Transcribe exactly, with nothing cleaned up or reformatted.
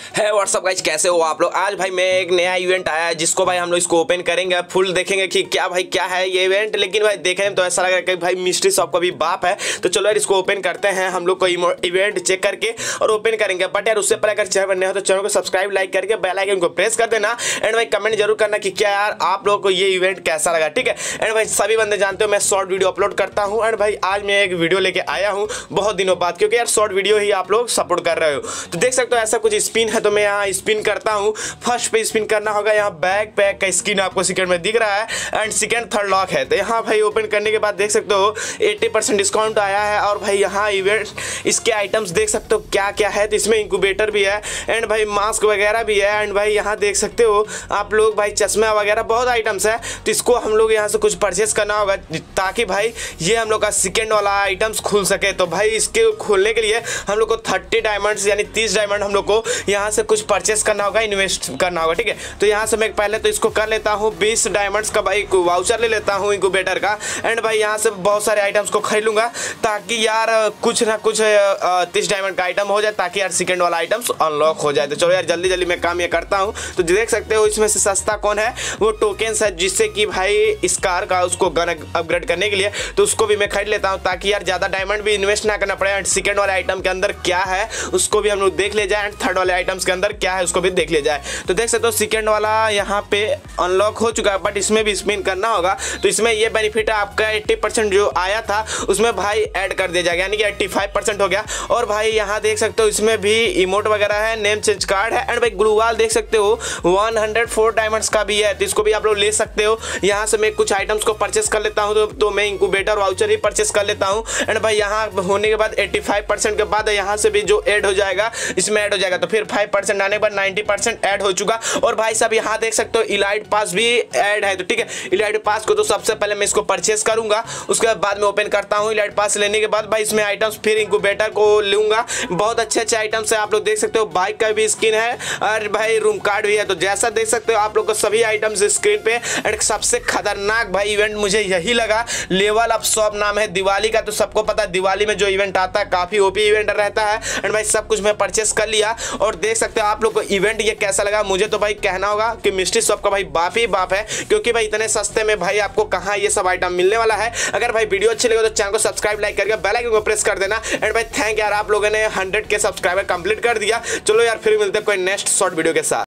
है WhatsApp guys, कैसे हो आप लोग। आज भाई मैं एक नया इवेंट आया है जिसको भाई हम लोग इसको ओपन करेंगे, फुल देखेंगे कि क्या भाई क्या है ये इवेंट। लेकिन भाई देखने में तो ऐसा लग रहा है कि भाई मिस्ट्री शॉप का भी बाप है। तो चलो यार इसको ओपन करते हैं हम लोग को इवेंट चेक करके और ओपन करेंगे। बट यार उससे पहले अगर चैनल पर नए हो तो चैनल को सब्सक्राइब लाइक करके बेल आइकन को प्रेस कर देना। एंड भाई कमेंट जरूर करना कि क्या यार आप लोग को ये इवेंट कैसा लगा, ठीक है। एंड भाई सभी बंदे जानते हो मैं शॉर्ट वीडियो अपलोड करता हूँ। एंड भाई आज मैं एक वीडियो लेके आया हूँ बहुत दिनों बाद, क्योंकि यार शॉर्ट वीडियो ही आप लोग सपोर्ट कर रहे हो। तो देख सकते हो ऐसा कुछ स्पिन है, तो मैं यहाँ स्पिन करता हूँ। फर्स्ट पे स्पिन करना होगा, यहाँ बैक पैक का स्किन आपको सेकंड में दिख रहा है एंड सेकंड थर्ड लॉक है। तो यहाँ भाई ओपन करने के बाद देख सकते हो अस्सी परसेंट डिस्काउंट आया है। और भाई यहाँ इवेंट इसके आइटम्स देख सकते हो क्या क्या है। तो इसमें इंक्यूबेटर भी है एंड भाई मास्क वगैरह भी है। एंड भाई यहाँ देख सकते हो आप लोग भाई चश्मा वगैरह बहुत आइटम्स है। तो इसको हम लोग यहाँ से कुछ परचेस करना होगा ताकि भाई ये हम लोग का सेकेंड वाला आइटम्स खुल सके। तो भाई इसके खोलने के लिए हम लोग को थर्टी डायमंड्स यानी तीस डायमंड हम लोग को यहाँ से कुछ परचेस करना होगा, इन्वेस्ट करना होगा, ठीक है। तो यहाँ से मैं पहले तो इसको कर लेता हूँ बीस डायमंड्स का भाई वाउचर ले लेता हूँ इंक्यूबेटर का। एंड भाई यहाँ से बहुत सारे आइटम्स को खरीद लूँगा ताकि यार कुछ ना कुछ तीस डायमंड का आइटम हो जाए, ताकि यार सेकेंड वाला आइटम्स अनलॉक हो जाए। तो चलो यार जल्दी जल्दी मैं काम ये करता हूँ। तो देख सकते हो इसमें से सस्ता कौन है, वो टोकन्स है, जिससे कि भाई इस कार का उसको गन अपग्रेड करने के लिए तो उसको भी मैं खरीद लेता हूँ ताकि यार ज़्यादा डायमंड भी इन्वेस्ट ना करना पड़े। एंड सेकेंड वाले आइटम के अंदर क्या है उसको भी हम लोग देख ले जाए, एंड थर्ड वाले आइटम्स के अंदर क्या है उसको भी देख ले जाए। तो देख सकते हो सेकेंड वाला यहाँ पे अनलॉक हो चुका है, बट इसमें भी स्पिन करना होगा। तो इसमें ये बेनिफिट है आपका अस्सी परसेंट जो आया था उसमें भाई ऐड कर दिया जाएगा, यानी कि पचासी परसेंट हो गया। और भाई यहाँ देख सकते हो इसमें भी इमोट वगैरह है, नेम चेंज कार्ड है। एंड भाई ग्लूवाल देख सकते हो एक सौ चार डायमंड्स का भी है, तो इसको भी आप लोग ले सकते हो। यहाँ से मैं कुछ आइटम्स को परचेस कर लेता हूँ, तो, तो मैं इंक्यूबेटर वाउचर ही परचेस कर लेता हूँ। एंड भाई यहाँ होने के बाद पचासी परसेंट के बाद यहाँ से भी जो ऐड हो जाएगा इसमें ऐड हो जाएगा। तो फिर पाँच परसेंट आने के बाद नब्बे परसेंट ऐड हो चुका। और भाई साहब यहाँ देख सकते हो इलाइट पास भी ऐड है, तो ठीक है। इलाइट पास को तो सबसे पहले मैं इसको परचेस करूंगा, उसके बाद में ओपन करता हूँ। इलाइट पास लेने के बाद भाई इसमें आइटम्स फिर इंक्यूबेटर को लूंगा। बहुत अच्छे अच्छे आइटम्स है, आप लोग देख सकते हो बाइक का भी स्किन है और भाई रूम कार्ड भी है। तो जैसा देख सकते हो आप लोग को सभी आइटम्स स्क्रीन पे। एंड सबसे खतरनाक भाई इवेंट मुझे यही लगा, लेवल अप शॉप नाम है दिवाली का। तो सबको पता है दिवाली में जो इवेंट आता है काफी ओपी इवेंट रहता है। एंड भाई सब कुछ मैं परचेस कर लिया। और देख सकते हो आप लोग को इवेंट ये कैसा लगा। मुझे तो भाई कहना होगा कि मिस्ट्री शॉप का भाई बाप ही बाप है, क्योंकि भाई इतने सस्ते में भाई आपको कहाँ ये सब आइटम मिलने वाला है। अगर भाई वीडियो अच्छी लगे तो चैनल को सब्सक्राइब लाइक करके बेल आइकन को प्रेस कर देना। एंड भाई थैंक यार आप लोगों ने हंड्रेड के सब्सक्राइबर कंप्लीट कर दिया। चलो यार फिर मिलते हैं कोई नेक्स्ट शॉर्ट वीडियो के साथ।